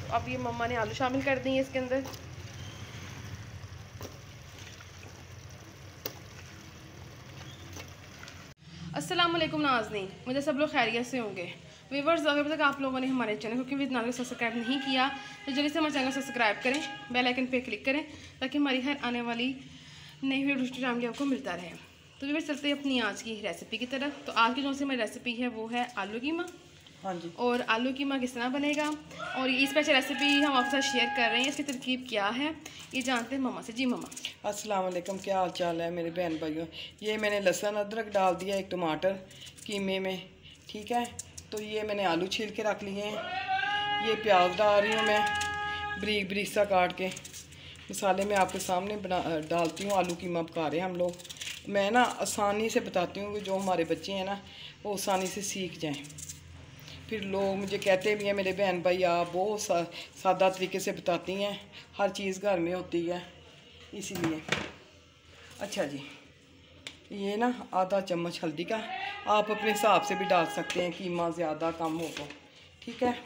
अब ये मम्मा ने आलू शामिल कर दिए इसके अंदर। अस्सलाम वालेकुम नाज़रीन, मुझे सब लोग खैरियत से होंगे। व्यूअर्स, अगर तक आप लोगों ने हमारे चैनल कुकिंग विद नाज़रीन को सब्सक्राइब नहीं किया तो जल्दी से हमारे चैनल को सब्सक्राइब करें, बेल आइकन पे क्लिक करें ताकि हमारी हर आने वाली नई वीडियो टाइम आपको मिलता रहे। तो व्यूअर्स, चलते हैं अपनी आज की रेसिपी की तरफ। तो आज की जो सी हमारी रेसिपी है वो है आलू कीमा। हाँ जी। और आलू कीमा किस तरह बनेगा और ये स्पेशल रेसिपी हम आपके साथ शेयर कर रहे हैं। इसकी तरकीब क्या है ये जानते हैं मम्मा से। जी मम्मा। अस्सलाम वालेकुम, क्या हाल चाल है मेरे बहन भाइयों। ये मैंने लहसुन अदरक डाल दिया, एक टमाटर कीमे में, ठीक है। तो ये मैंने आलू छील के रख लिए हैं। ये प्याज डाल रही हूँ मैं बारीक बारीक सा काट के। मसाले मैं आपके सामने डालती हूँ। आलू कीमा पका रहे हैं हम लोग। मैं ना आसानी से बताती हूँ कि जो हमारे बच्चे हैं ना वो आसानी से सीख जाएँ। फिर लोग मुझे कहते भी हैं मेरे बहन भाई आप बहुत सादा तरीके से बताती हैं, हर चीज़ घर में होती है इसीलिए। अच्छा जी, ये ना आधा चम्मच हल्दी का, आप अपने हिसाब से भी डाल सकते हैं, कीमा ज़्यादा कम हो तो, ठीक है।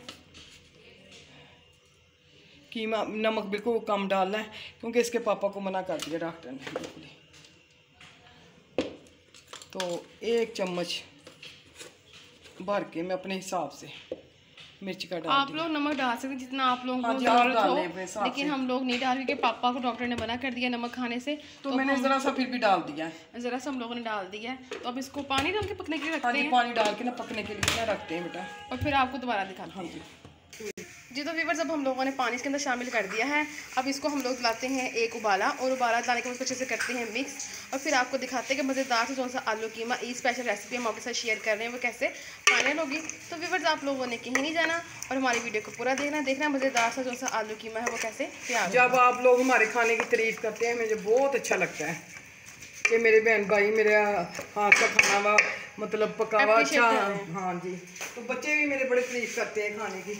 कीमा नमक बिल्कुल कम डालना है क्योंकि इसके पापा को मना कर दिया डॉक्टर ने बिल्कुल। तो 1 चम्मच भर के मैं अपने हिसाब से मिर्च का डाल। आप लोग नमक डाल सकते जितना आप लोगों को ज़रूरत हो, लेकिन हम लोग नहीं डाल क्योंकि पापा को डॉक्टर ने मना कर दिया नमक खाने से। तो मैंने ज़रा सा फिर भी डाल दिया है, ज़रा सा हम लोगों ने डाल दिया है। तो अब इसको पानी डाल के पकने के लिए रखते हैं। पानी डाल के ना पकने के लिए ना रखते हैं बेटा, और फिर आपको दोबारा दिखाते हैं। जी तो व्यूअर्स, अब हम लोगों ने पानी इसके अंदर शामिल कर दिया है। अब इसको हम लोग लाते हैं एक उबाला, और उबाला डालने के बाद अच्छे से करते हैं मिक्स। और फिर आपको दिखाते हैं कि मज़ेदार से जो सा आलू कीमा ये स्पेशल रेसिपी हम आपके साथ शेयर कर रहे हैं वो कैसे फाइनल होगी। तो व्यूअर्स, आप लोगों ने कहीं नहीं जाना और हमारी वीडियो को पूरा देखना मज़ेदार सा जो सा आलू कीमा है वो कैसे तैयार। जब आप लोग हमारे खाने की तारीफ़ करते हैं मुझे बहुत अच्छा लगता है कि मेरे बहन भाई मेरे हाथ का खाना हुआ मतलब पका हुआ अच्छा। हाँ जी, तो बच्चे भी मेरे बड़े तारीफ़ करते हैं खाने की।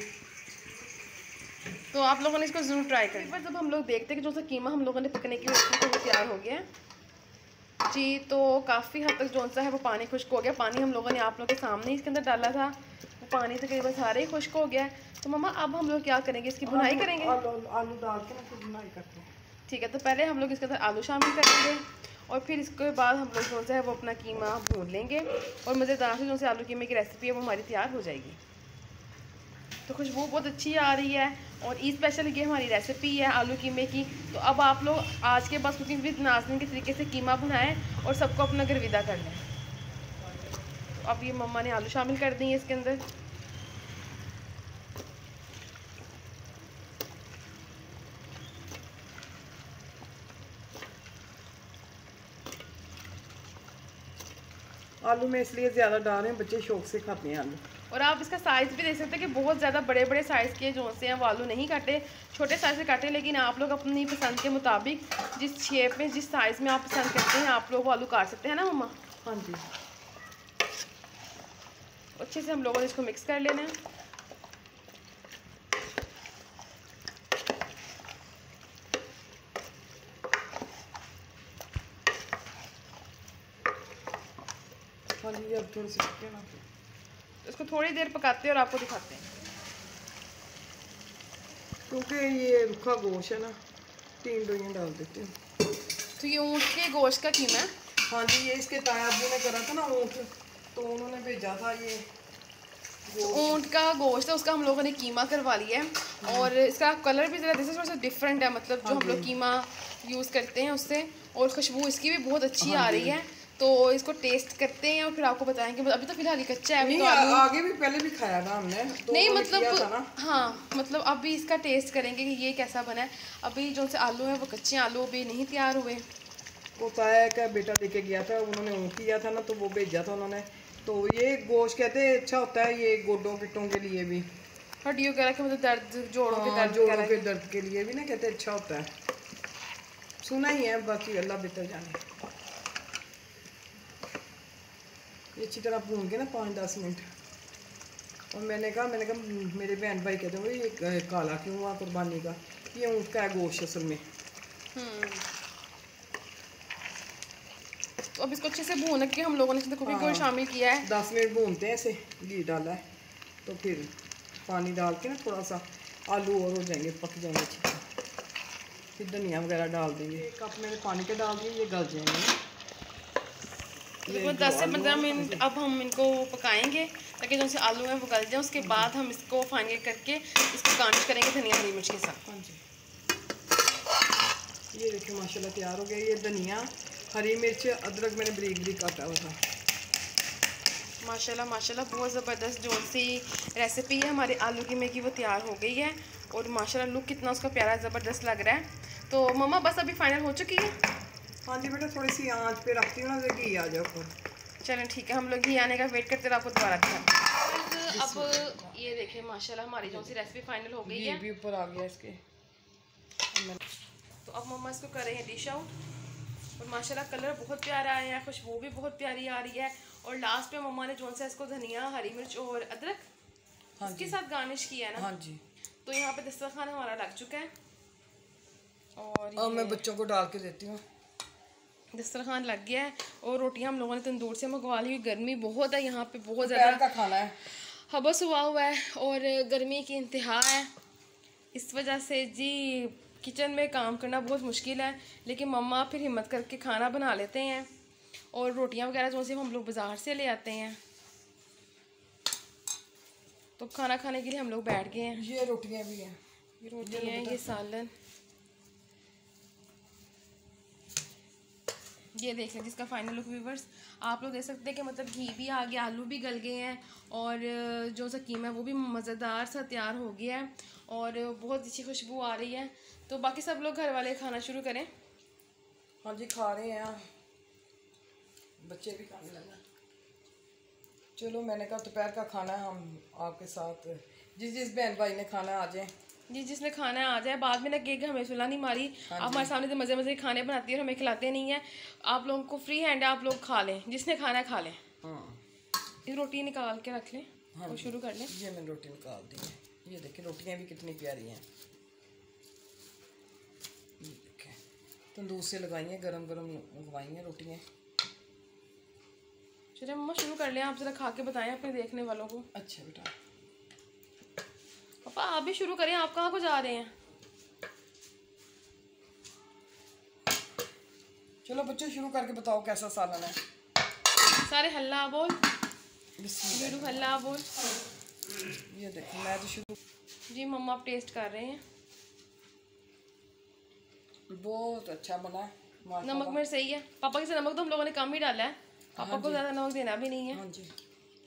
तो आप लोगों ने इसको ज़रूर ट्राई करें। पर जब हम लोग देखते हैं कि जो सा कीमा हम लोगों ने पकने की रखी तो वो तैयार हो गया है जी। तो काफ़ी हद तक जो सा है वो पानी खुश्क हो गया। पानी हम लोगों ने आप लोगों के सामने इसके अंदर डाला था, वो पानी तकरीबन सारे ही खुश्क हो गया है। तो मम्मा अब हम लोग क्या करेंगे, इसकी भुनाई करेंगे। आलू डाल के ना भुनाई करते हैं, ठीक है। तो पहले हम लोग इसके अंदर आलू शामिल करेंगे और फिर इसके बाद हम लोग जो सा है वो अपना कीमा भून लेंगे और मज़ेदार से जो सा आलू कीमे की रेसिपी है वो हमारी तैयार हो जाएगी। तो खुशबू बहुत अच्छी आ रही है और ई स्पेशल ये हमारी रेसिपी है आलू कीमे की। तो अब आप लोग आज के बाद कुकिंग विद नाज़रीन के तरीके से कीमा बनाएं और सबको अपना घर विदा कर लें। तो अब ये मम्मा ने आलू शामिल कर दी है इसके अंदर। आलू में इसलिए ज़्यादा डाल रहे हैं बच्चे शौक से खाते हैं आलू। और आप इसका साइज़ भी देख सकते हैं कि बहुत ज़्यादा बड़े बड़े साइज़ के जो से हैं वो आलू नहीं काटे, छोटे साइज़ से काटे। लेकिन आप लोग अपनी पसंद के मुताबिक जिस शेप में जिस साइज़ में आप पसंद करते हैं आप लोग वो आलू काट सकते हैं ना मम्मा। हाँ जी। अच्छे से हम लोगों ने इसको मिक्स कर लेना है। हाँ जी, अब थोड़ी सी इसको थोड़ी देर पकाते हैं और आपको दिखाते हैं। क्योंकि ये रूखा गोश्त है ना, 3 डोइयाँ डाल देते हैं। तो ये ऊँट के गोश्त का कीमा है। हाँ जी, ये इसके ताया अब्बू ने करा था ना ऊँट, तो उन्होंने भेजा था ये ऊँट का गोश्त है, उसका हम लोगों ने कीमा करवा लिया है। और इसका कलर भी ज़रा थोड़ा सा डिफरेंट है, मतलब जो हम लोग कीमा यूज़ करते हैं उससे। और खुशबू इसकी भी बहुत अच्छी आ रही है। तो इसको टेस्ट करते हैं और फिर आपको बताएंगे। अभी तो फिलहाल कच्चा है, अभी तो आगे भी पहले भी खाया था हमने, तो नहीं मतलब हाँ, मतलब अभी इसका टेस्ट करेंगे कि ये कैसा बना है। अभी जो से आलू है वो कच्चे आलू अभी नहीं तैयार हुए। वो ताया का बेटा देके गया था, उन्होंने ऊँट किया था ना तो वो भेजा था उन्होंने। तो ये गोश्त कहते हैं अच्छा होता है, ये गोडों पिट्टों के लिए भी, हड्डियों वगैरह के मतलब दर्द, जोड़ों के दर्द के लिए भी ना कहते हैं अच्छा होता है। सुना ही है, बाकी अल्लाह बेहतर जाने। ये अच्छी तरह भून के ना 5-10 मिनट। और मैंने कहा मेरे बहन भाई कहते हैं ये काला क्यों हुआ कुर्बानी का, ये ऊँट का है गोश्त असल में। तो अब इसको अच्छे से भून के हम लोगों ने इसमें कुकिंग ऑयल शामिल किया है। 10 मिनट भूनते हैं, ऐसे घी डाला है तो फिर पानी डाल के ना थोड़ा सा आलू और हो जाएंगे, पक जाएंगे अच्छे से। फिर धनिया वगैरह डाल देंगे। 1 कप मैंने पानी के डाल दिए, ये गल जाएंगे। तो 10 से 15 मिनट अब हम इनको पकाएंगे ताकि जो से आलू हैं वो गल जाए। उसके बाद हम इसको फाइनल करके इसको गार्निश करेंगे धनिया हरी मिर्च के साथ। हाँ जी, ये देखिए माशाल्लाह तैयार हो गया। ये धनिया हरी मिर्च अदरक मैंने बारीक बारीक काटा हुआ था। माशाल्लाह माशाल्लाह बहुत ज़बरदस्त जो सी रेसिपी है हमारे आलू कीमे की वो तैयार हो गई है। और माशाल्लाह लुक कितना उसका प्यारा ज़बरदस्त लग रहा है। तो मम्मा बस अभी फाइनल हो चुकी है? हाँ जी बेटा, थोड़ी सी आंच पे रखती हूँ ना, घी आ जाए ऊपर। चलें ठीक है, हम लोग घी आने का वेट करते हैं, आपको दोबारा दिखाते। अब ये देखिए माशाल्लाह हमारी जो सी रेसिपी फाइनल हो गई है। घी भी ऊपर आ गया इसके। तो अब मम्मा इसको कर रही है डिश आउट। और माशाल्लाह कलर बहुत प्यारा आया है, खुशबू भी बहुत प्यारी आ रही है। और लास्ट में मम्मा ने जो सा इसको धनिया हरी मिर्च और अदरक इसके साथ गार्निश किया है ना। हाँ जी। तो यहाँ पे दस्तरखान हमारा लग चुका है। और अब मैं बच्चों को डाल के देती हूँ। दस्तरखान लग गया है और रोटियां हम लोगों ने तंदूर से मंगवा ली। गर्मी बहुत है यहाँ पे, बहुत ज़्यादा का खाना है, हबस हुआ है और गर्मी की इंतहा है। इस वजह से जी किचन में काम करना बहुत मुश्किल है, लेकिन मम्मा फिर हिम्मत करके खाना बना लेते हैं। और रोटियां वगैरह जो से हम लोग बाज़ार से ले आते हैं। तो खाना खाने के लिए हम लोग बैठ गए हैं। ये रोटियां भी हैं, ये रोटियां हैं, ये सालन, ये देख लें जिसका फाइनल लुक व्यूवर्स आप लोग देख सकते हैं कि मतलब घी भी आ गया, आलू भी गल गए हैं और जो सा कीमा है वो भी मज़ेदार सा तैयार हो गया है और बहुत अच्छी खुशबू आ रही है। तो बाकी सब लोग घर वाले खाना शुरू करें। हाँ जी, खा रहे हैं, बच्चे भी खाने लगे। चलो मैंने कहा दोपहर का खाना है, हम आपके साथ जिस बहन भाई ने खाना आ जाए, जी जिसने खाना है आ जाए। बाद में लगे कि हमें सुला नहीं मारी। हाँ आप हमारे सामने तो मज़े मज़े खाने बनाती है और हमें खिलाते नहीं है। आप लोगों को फ्री हैंड है, आप लोग खा लें, जिसने खाना है खा लें। हाँ, ये रोटी निकाल के रख लें। हाँ, और शुरू कर लें। ये मैंने रोटी निकाल दी है। ये देखिए रोटियां भी कितनी प्यारी हैं। ये देखिए तंदूर से लगाई हैं, गरम गरम लगवाई हैं रोटियां। चलिए मम्मा शुरू कर लें, आप ज़रा खा के बताएं अपने देखने वालों को। अच्छा बेटा, पापा आप भी शुरू करें, आप कहाँ को जा रहे हैं? चलो बच्चों शुरू करके बताओ कैसा सालन है। सारे हल्ला बोल, बिस्मिल्लाह, हल्ला बोल। ये देखो मैं तो शुरू। जी मम्मा आप टेस्ट कर रहे हैं। बहुत अच्छा बना है, नमक मिर्च सही है। पापा के साथ नमक तो हम लोगों ने कम ही डाला है, पापा को ज़्यादा नमक देना भी नहीं है। हाँ जी,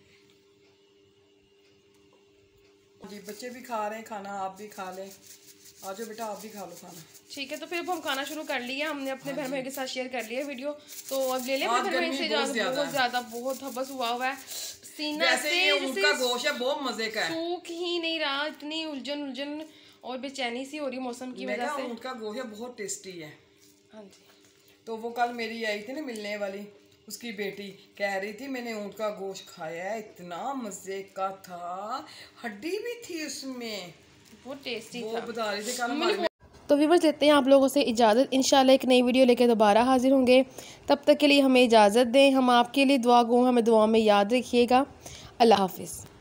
जी बच्चे भी खा रहे हैं खाना, आप भी खा लें। आ जाओ बेटा, आप भी खा लो खाना। ठीक है, तो फिर अब हम खाना शुरू कर लिया, हमने अपने बहन भाई के साथ शेयर कर लिया वीडियो। तो अब ले लें अपने बहन भाई से, बहुत ज़्यादा बहुत हबस हुआ है सीना से, उनका गोश्त है बहुत मजे का है, सूख ही नहीं रहा, इतनी उलझन और बेचैनी सी हो रही मौसम की वजह से। उनका गोश्त बहुत टेस्टी है। हाँ जी, तो वो कल मेरी आई थी ना मिलने वाली, उसकी बेटी कह रही थी मैंने ऊँट का गोश्त खाया है, इतना मजे का था, हड्डी भी थी उसमें, बहुत टेस्टी वो था। बता रही थी कल। तो व्यूअर्स लेते हैं आप लोगों से इजाज़त, इंशाल्लाह एक नई वीडियो लेके दोबारा हाजिर होंगे। तब तक के लिए हमें इजाज़त दें, हम आपके लिए दुआ गो, हमें दुआ में याद रखिएगा। अल्लाह हाफिज़।